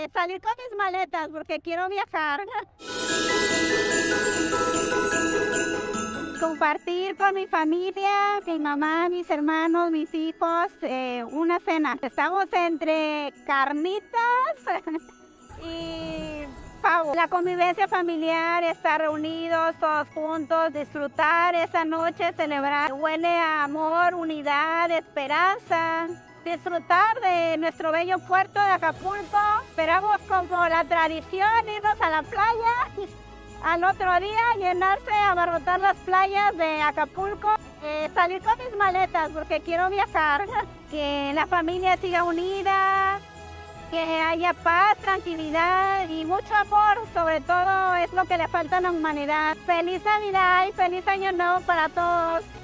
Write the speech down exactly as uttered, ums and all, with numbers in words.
Eh, salir con mis maletas porque quiero viajar. Compartir con mi familia, mi mamá, mis hermanos, mis hijos, eh, una cena. Estamos entre carnitas y pavo. La convivencia familiar, estar reunidos todos juntos, disfrutar esa noche, celebrar. Huele a amor, unidad, esperanza. Disfrutar de nuestro bello puerto de Acapulco. Esperamos como la tradición irnos a la playa. Al otro día llenarse, abarrotar las playas de Acapulco, eh, salir con mis maletas porque quiero viajar, que la familia siga unida, que haya paz, tranquilidad y mucho amor, sobre todo es lo que le falta a la humanidad. Feliz Navidad y feliz Año Nuevo para todos.